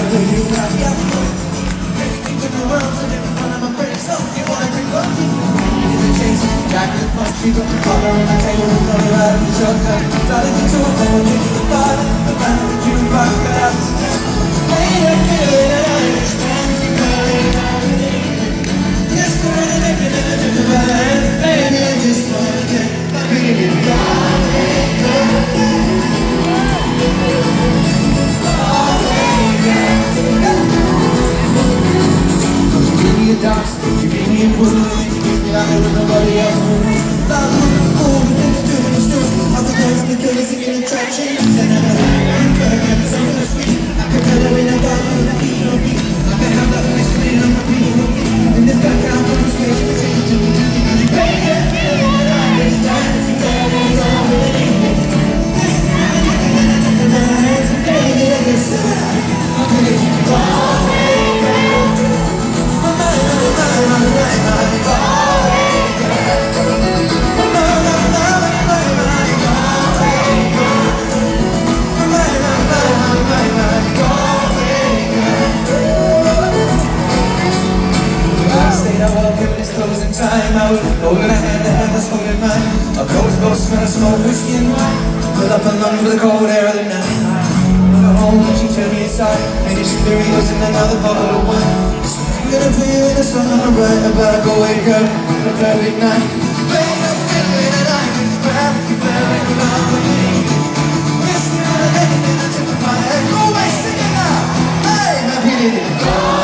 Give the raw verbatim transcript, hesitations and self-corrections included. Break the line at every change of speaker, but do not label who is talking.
way you got me up. Everything in the world and in front of my face. So you wanna bring up me? In the chase, jacket, punch, she got the collar on the table, and throw her out of the truck. Starting to talk, I went into the bar. The man in the jukebox got out the stand. Hey, I feel it, and I understand. You got it out of me. Yes, go ahead and make it in a different band. Baby, I just wanna get baby, get gone, hey, girl. You give me a pull, you give me out there with nobody else. Love, fool, the things you do in the street. All the girls and the killers singing the track change. And I'm a burger, something that's sweet. I can tell her in a bar, on the beat, on beat. I can have that nice clean on the beat, on beat. And this back out on the stage, you can take it to me. Baby, I feel it, I understand. You got it all with me. This time, I'm looking at it in my hands. Baby, I can see it. I'm gonna get you gone. Time I was holding a hand, the hand that's holding mine. A coast boat smell of smoke, whiskey and wine. Fill up my lungs with the cold air of the night. I go home and she turned me aside. Maybe she Doritos in another bottle of wine. So I'm gonna put you in a song on the right about a Galway girl on a perfect night. Baby, I'm feeling it, I can grab you, fell in love with me. Whiskey and a head in the tip of my head. Go away, sing it now. Hey, my beauty.